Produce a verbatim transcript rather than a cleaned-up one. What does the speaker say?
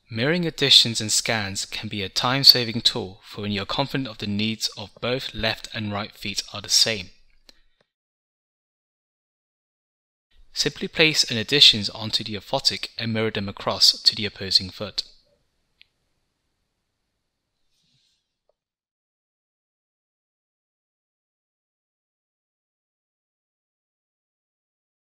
Mirroring additions and scans can be a time-saving tool for when you are confident of the needs of both left and right feet are the same. Simply place an additions onto the aphotic and mirror them across to the opposing foot.